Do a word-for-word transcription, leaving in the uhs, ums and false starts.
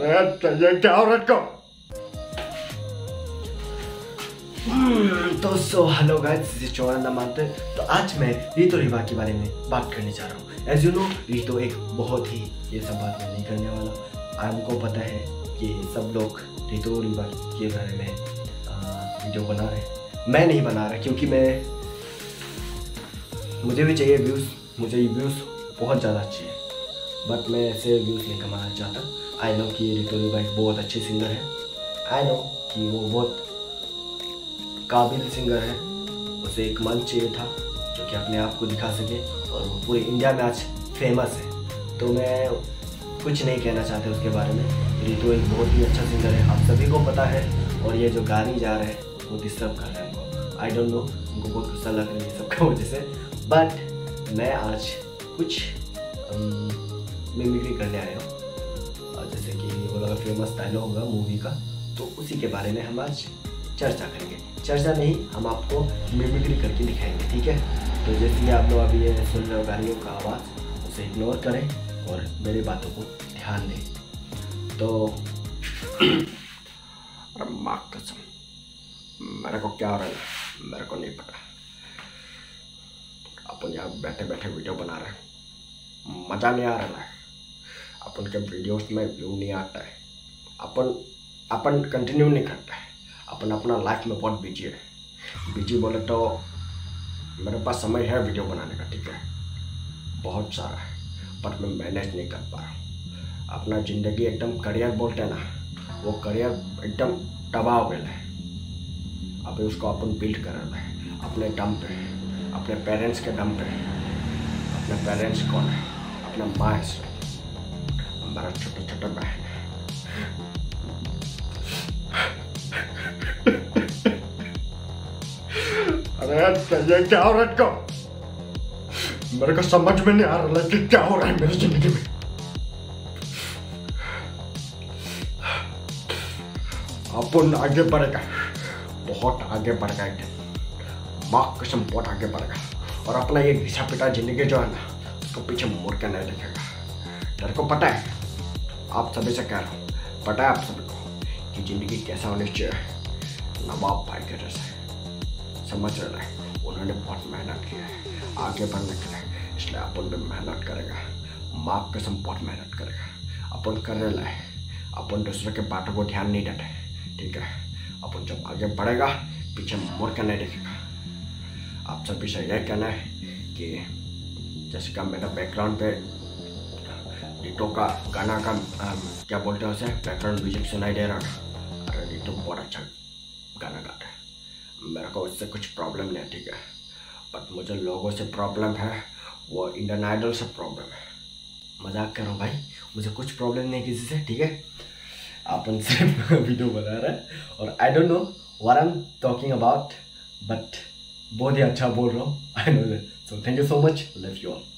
अरे ये क्या औरत को। तो so hello guys, this is चौरंदा मानते। तो आज मैं रीतो रिवा के बारे में बात करने जा रहा हूँ। एज यू नो, रीतो एक बहुत ही, ये सब बात मैं नहीं करने वाला। हमको पता है कि सब लोग रीतो रिवा के बारे में वीडियो बना रहे हैं। मैं नहीं बना रहा क्योंकि मैं मुझे भी चाहिए व्यूज़, मुझे ये व्यूज़ बहुत ज़्यादा चाहिए, बट मैं ऐसे व्यूज़ नहीं कमाना चाहता। आई नो कि रीतो रिवा एक बहुत अच्छे सिंगर है। आई नो कि वो बहुत काबिल सिंगर है। उसे एक मंच चाहिए था जो कि अपने आप को दिखा सके, और वो पूरे इंडिया में आज फेमस है। तो मैं कुछ नहीं कहना चाहता उसके बारे में। रीतो एक बहुत ही अच्छा सिंगर है, आप सभी को पता है। और ये जो गाने जा रहे हैं वो डिस्टर्ब कर रहे हैं हमको। आई डोंट नो, उनको बहुत गुस्सा लग रहा है ये सब की वजह से। बट मैं आज कुछ मिमिक्री करने आया हूँ, जैसे कि वो लगा फेमस डायलॉग होगा मूवी का, तो उसी के बारे में हम आज चर्चा करेंगे। चर्चा नहीं, हम आपको मिमिक्री करके दिखाएंगे, ठीक है। तो जैसे आप लोग अभी ये सुन रहे हो गाड़ियों का आवाज़, उसे इग्नोर करें और मेरी बातों को ध्यान दें। तो अरे माँ कसम, मेरे को क्या हो रहा है मेरे को नहीं पता। अपन यहाँ बैठे बैठे वीडियो बना रहे हैं, मज़ा नहीं आ रहा है। अपन के वीडियोस में व्यू नहीं आता है, अपन अपन कंटिन्यू नहीं करता है। अपन अपना लाइफ में बहुत बिजी है। बिजी बोले तो मेरे पास समय है वीडियो बनाने का, ठीक है, बहुत सारा है, बट मैं मैनेज नहीं कर पा रहा हूँ। अपना ज़िंदगी एकदम करियर बोलते हैं ना, वो करियर एकदम तबाह हो गया है। अभी उसको अपन बिल्ड कर रहा है अपने दम पे, अपने पेरेंट्स के दम पे। अपने पेरेंट्स कौन है? अपना माँ है, हमारा छोटा छोटा बहन है। अरे ये क्या औरत को, मेरे को समझ में नहीं आ रहा कि क्या हो रहा है मेरी जिंदगी में। अपन आगे बढ़ेगा, बहुत आगे बढ़ेगा, एकदम माँ कसम बहुत आगे बढ़ेगा। और अपना ये घिसा पिटा जिंदगी जो है ना, उसको पीछे मुड़ के नहीं देखेगा। तेरे को पता है, आप सभी से कह रहा हूँ, पता है आप सभी को कि जिंदगी कैसा होनी चाहिए। नवाब भाई के जैसे, समझ रहे हैं, उन्होंने बहुत मेहनत की है आगे बढ़ने के लिए, इसलिए अपन भी मेहनत करेगा। माँ कसम बहुत मेहनत करेगा। अपन कर रहे हैं, अपन दूसरे के बातों को ध्यान नहीं देते, ठीक है। अपन जब आगे बढ़ेगा पीछे मुड़ के नहीं देखेगा। आप सभी से यह कहना है कि जैसे का मेरा बैकग्राउंड पे रीतो का गाना का आ, क्या बोलते हैं उसे, बैकग्राउंड म्यूजिक सुनाई दे रहा था। अरे रीतो बहुत अच्छा गाना गाता है, मेरे को उससे कुछ प्रॉब्लम नहीं है, ठीक है। बट मुझे लोगों से प्रॉब्लम है, वो इंडियन आइडल से प्रॉब्लम है। मजाक कर रहा हूँ भाई, मुझे कुछ प्रॉब्लम नहीं किसी से, ठीक है। अपन सिर्फ वीडियो बना रहा है और I don't know what I am talking about, but बहुत ही अच्छा बोल रहा हूँ, I know that. So thank you so much, love you all.